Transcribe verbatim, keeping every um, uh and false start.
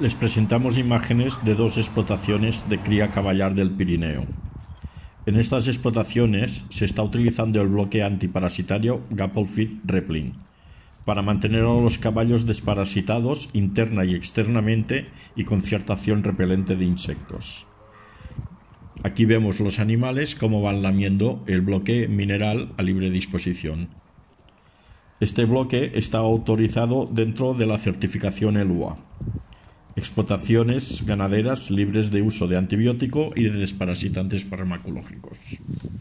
Les presentamos imágenes de dos explotaciones de cría caballar del Pirineo. En estas explotaciones se está utilizando el bloque antiparasitario Gapol-Fit Replin para mantener a los caballos desparasitados interna y externamente y con cierta acción repelente de insectos. Aquí vemos los animales cómo van lamiendo el bloque mineral a libre disposición. Este bloque está autorizado dentro de la certificación E L U A. Explotaciones ganaderas libres de uso de antibiótico y de desparasitantes farmacológicos.